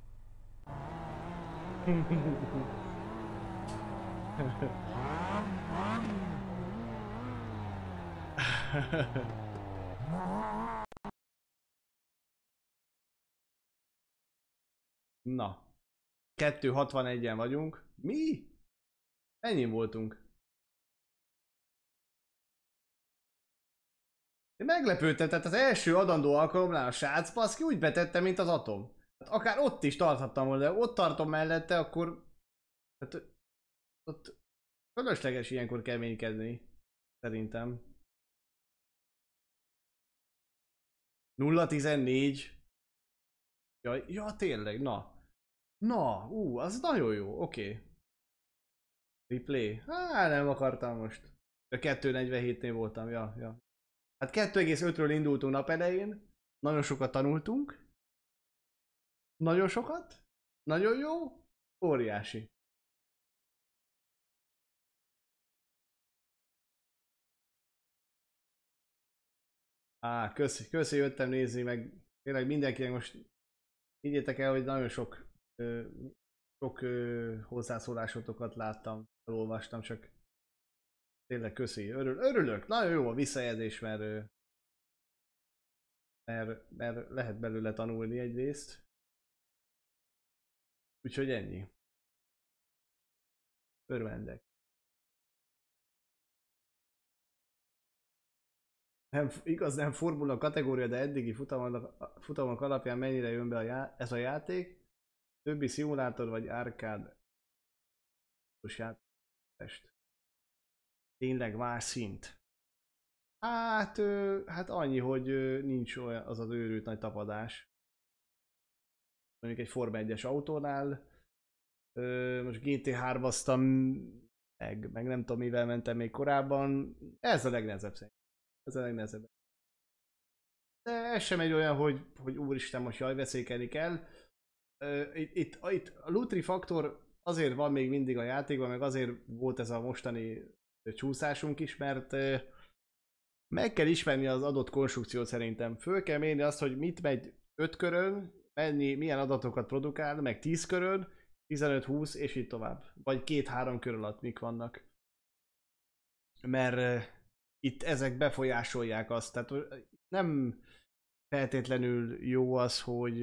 Na. 2.61-en vagyunk. Mi? Ennyi voltunk. Én meglepődtem, tehát az első adandó alkalomnál a srác baszki úgy betette, mint az atom. Hát akár ott is tarthattam volna, de ott tartom mellette, akkor... Hát, ott fölösleges ilyenkor keménykedni. Szerintem. 0.14. Ja, tényleg, na. Na, az nagyon jó, oké. Replay. Nem akartam most. A 2.47-nél voltam, ja. Hát 2,5-ről indultunk nap elején. Nagyon sokat tanultunk. Nagyon sokat. Nagyon jó. Óriási. Köszi, jöttem nézni, meg tényleg mindenkinek most higgyétek el, hogy nagyon sok hozzászólásotokat láttam, elolvastam, csak tényleg köszi, örülök, nagyon jó a visszajelzés, mert lehet belőle tanulni egyrészt. Úgyhogy ennyi. Örvendek. Nem formula kategória, de eddigi futamok alapján mennyire jön be ez a játék? Többi szimulátor vagy arcade játék. Tényleg más szint. Hát, hát annyi, hogy nincs olyan az az őrült nagy tapadás. Mondjuk egy Forma 1-es autónál. Most GT3-aztam, meg nem tudom mivel mentem még korábban. Ez a legnehezebb szerintem. Ez a legnehezebb. De ez sem egy olyan, hogy úristen, most jaj, veszélykelni kell. Itt a Lutri faktor azért van még mindig a játékban, meg azért volt ez a mostani csúszásunk is, mert meg kell ismerni az adott konstrukciót szerintem. Föl kell mérni azt, hogy mit megy 5 körön, milyen adatokat produkál, meg 10 körön, 15-20 és így tovább. Vagy 2-3 kör alatt mik vannak. Mert itt ezek befolyásolják azt. Tehát nem feltétlenül jó az,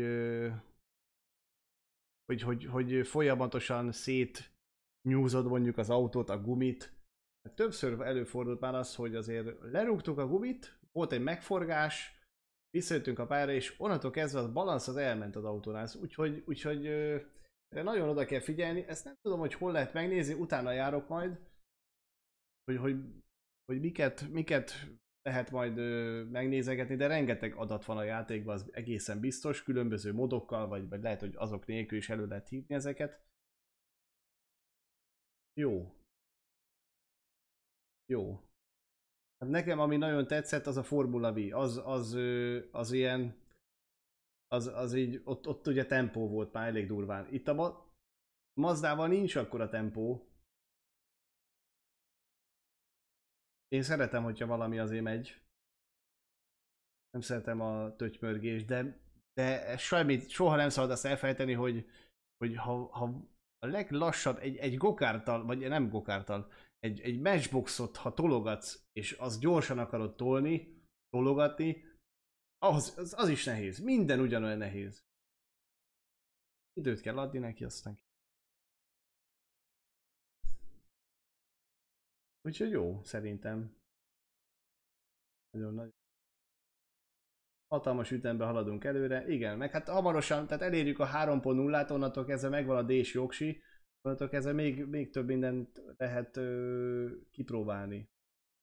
hogy folyamatosan szétnyúzod mondjuk az autót, a gumit. Többször előfordult már az, hogy azért lerúgtuk a gumit, volt egy megforgás, visszajöttünk a pályára, és onnantól kezdve a balansz az elment az autónál. Úgyhogy nagyon oda kell figyelni. Ezt nem tudom, hogy hol lehet megnézni, utána járok majd, hogy miket lehet majd megnézegetni, de rengeteg adat van a játékban, az egészen biztos, különböző modokkal, vagy lehet, hogy azok nélkül is elő lehet hívni ezeket. Jó. Jó. Hát nekem ami nagyon tetszett, az a Formula V, az ilyen, az így, ott ugye tempó volt már elég durván. Itt a Mazdával nincs akkora tempó. Én szeretem, hogyha valami azért megy. Nem szeretem a tötymörgést, de soha nem szabad azt elfelejteni, hogy ha a leglassabb, egy gokárttal, vagy nem gokárttal, egy matchboxot, ha tologatsz, és azt gyorsan akarod tologatni, az is nehéz. Minden ugyanolyan nehéz. Időt kell adni neki, aztán. Úgyhogy jó, szerintem. Nagyon hatalmas ütemben haladunk előre. Igen, meg hát hamarosan, tehát elérjük a 3.0-át, onnantól kezdve megvan a D-s jogsi, onnantól kezdve még több mindent lehet kipróbálni.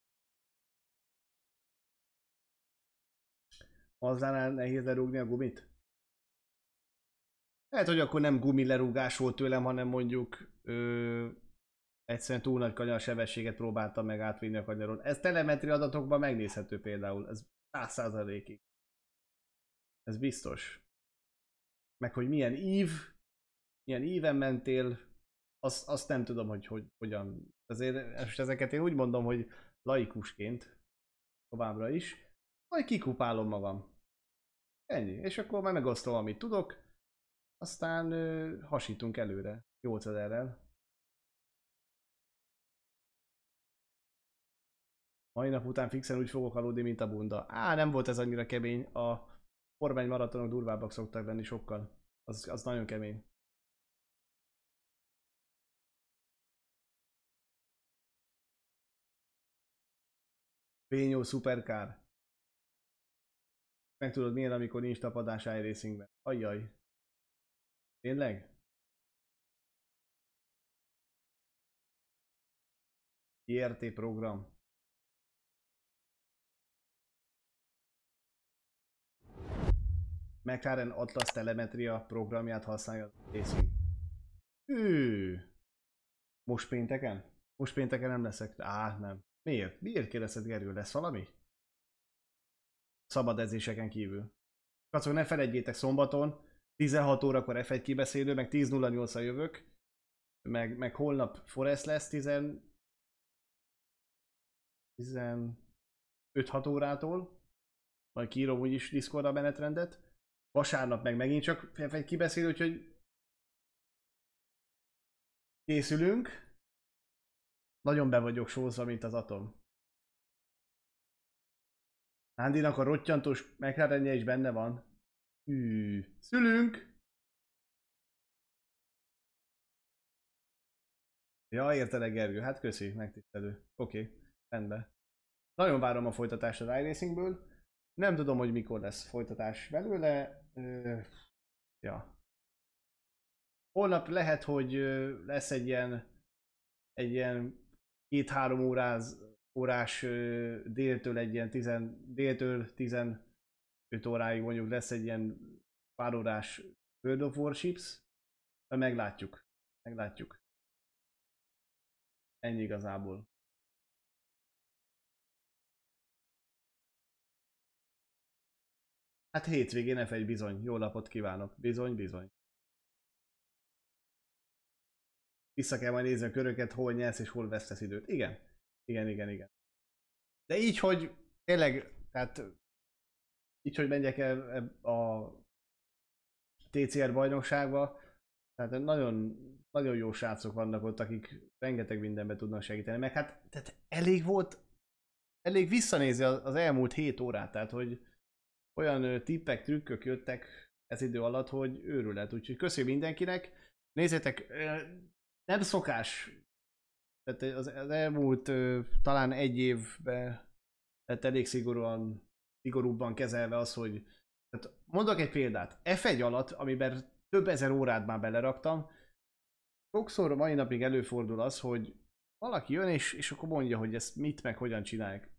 Azzánál nehéz lerúgni a gumit? Lehet, hogy akkor nem gumi lerúgás volt tőlem, hanem mondjuk egyszerűen túl nagy kanyarsebességet próbáltam meg átvinni a kanyaron. Ez telemetri adatokban megnézhető például, ez 100%-ig. Ez biztos. Meg hogy milyen íven mentél, azt nem tudom, hogy hogyan. Azért ezeket én úgy mondom, hogy laikusként továbbra is, majd kikupálom magam. Ennyi. És akkor már megosztom, amit tudok, aztán hasítunk előre 8000-rel. Mai nap után fixen úgy fogok aludni, mint a bunda. Nem volt ez annyira kemény. A Forma 1 maratonok durvábbak szoktak lenni sokkal. Az nagyon kemény. V8 Supercar. Meg tudod milyen, amikor nincs tapadás iRacingben. Ajjaj. Tényleg? IRT program. McLaren Atlas telemetria programját használja a Racing. Most pénteken? Most pénteken nem leszek. Nem. Miért? Miért kérdezted, Gergő? Lesz valami? Szabad edzéseken kívül. Kacok, ne felejtjétek, szombaton 16 órakor F1 kibeszélő, meg 10.08-ra jövök. Meg holnap Forest lesz 15-6 órától. Majd kiírom úgyis Discordra a menetrendet. Vasárnap meg megint csak F1 kibeszélő, úgyhogy készülünk. Nagyon be vagyok sózva, mint az atom. Andynak a rottyantós McLarenje is benne van. Szülünk! Ja, értelek, Gergő. Hát köszi, megtisztelő. Oké, rendben. Nagyon várom a folytatást az iRacingből. Nem tudom, hogy mikor lesz folytatás belőle. Ja. Holnap lehet, hogy lesz egy ilyen 2-3 órás déltől egy ilyen déltől 15 óráig mondjuk lesz egy ilyen pár órás World of Warships, meglátjuk. Meglátjuk. Ennyi igazából. Hát hétvégén F1 bizony. Jó napot kívánok. Bizony, bizony. Vissza kell majd nézni a köröket, hol nyersz és hol vesztesz időt. Igen. Igen. De így, hogy tényleg, tehát így, hogy menjek el a TCR bajnokságba, tehát nagyon, nagyon jó srácok vannak ott, akik rengeteg mindenben tudnak segíteni. Meg hát tehát elég visszanézni az elmúlt 7 órát, tehát hogy olyan tippek, trükkök jöttek ez idő alatt, hogy őrület. Úgyhogy köszönöm mindenkinek. Nézzétek, nem szokás. Tehát az elmúlt talán egy évben lett elég szigorúbban kezelve az, hogy... Tehát mondok egy példát. F1 alatt, amiben több ezer órát már beleraktam, sokszor mai napig előfordul az, hogy valaki jön és akkor mondja, hogy ezt mit meg hogyan csinálják.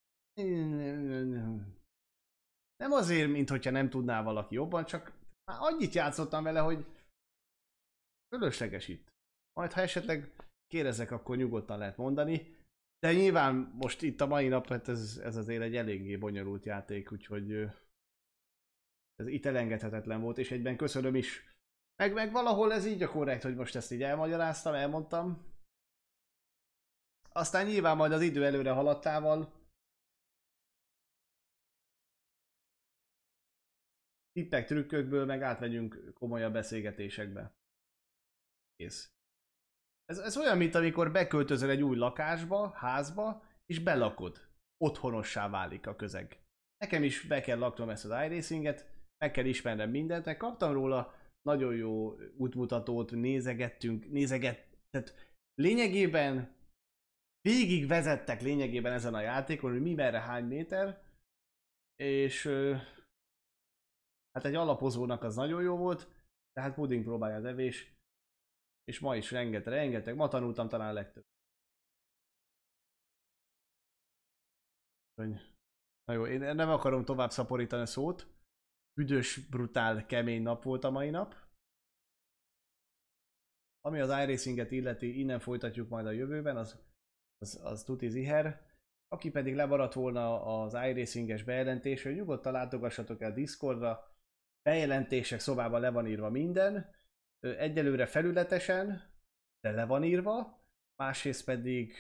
Nem azért, mintha nem tudná valaki jobban, csak már annyit játszottam vele, hogy fölösleges itt. Majd ha esetleg kérdezek, akkor nyugodtan lehet mondani. De nyilván most itt a mai nap, hát ez azért egy eléggé bonyolult játék, úgyhogy ez itt elengedhetetlen volt, és egyben köszönöm is. Meg valahol ez így a korrekt, hogy most ezt így elmagyaráztam, elmondtam. Aztán nyilván majd az idő előre haladtával tippek, trükkökből meg átmegyünk komolyabb beszélgetésekbe. Kész. Ez olyan, mint amikor beköltözöl egy új lakásba, házba, és belakod. Otthonossá válik a közeg. Nekem is be kell laknom ezt az iRacinget, meg kell ismernem mindent, meg kaptam róla nagyon jó útmutatót, tehát lényegében végig vezettek lényegében ezen a játékon, hogy mi merre hány méter, és hát egy alapozónak az nagyon jó volt, tehát puding próbálja az evés, és ma is rengeteg, ma tanultam talán a legtöbb. Na jó, én nem akarom tovább szaporítani a szót. Büdös, brutál, kemény nap volt a mai nap. Ami az iRacinget illeti, innen folytatjuk majd a jövőben, az tuti ziher. Aki pedig lemaradt volna az iRacinges bejelentésről, nyugodtan látogassatok el Discordra. Bejelentések szobában le van írva minden. Egyelőre felületesen, de le van írva. Másrészt pedig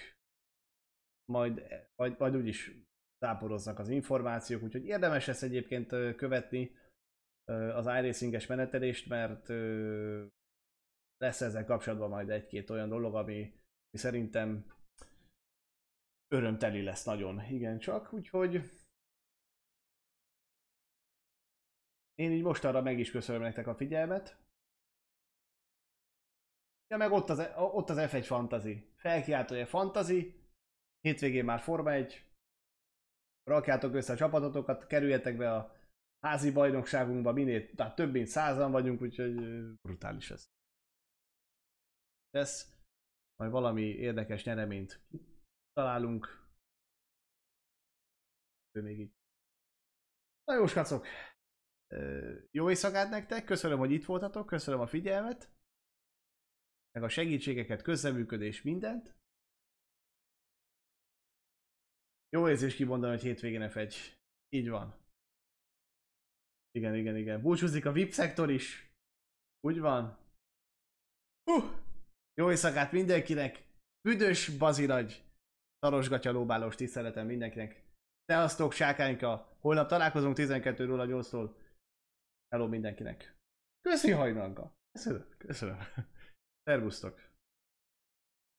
majd úgyis táporoznak az információk, úgyhogy érdemes lesz egyébként követni az iRacinges menetelést, mert lesz ezzel kapcsolatban majd egy-két olyan dolog, ami szerintem örömteli lesz nagyon, igencsak, úgyhogy én így mostanra meg is köszönöm nektek a figyelmet. Ja, meg ott az F1 Fantasy. Felkiáltója Fantasy. Hétvégén már Forma 1. Rakjátok össze a csapatotokat, kerüljetek be a házi bajnokságunkba, tehát több mint 100-an vagyunk, úgyhogy brutális ez. Lesz. Majd valami érdekes nyereményt találunk. Még így. Na jó, skacok! Jó éjszakát nektek, köszönöm, hogy itt voltatok, köszönöm a figyelmet, meg a segítségeket, közreműködés, mindent. Jó érzés kimondani, hogy hétvégén F1. Így van. Igen. Búcsúzik a VIP szektor is. Úgy van. Jó éjszakát mindenkinek. Büdös, bazinagy, szarosgatya lóbálós tiszteletem mindenkinek. Szevasztok, sákányka. Holnap találkozunk 12-ről a 8-tól. Hello mindenkinek. Köszi hajnalga. Köszönöm. Szervusztok.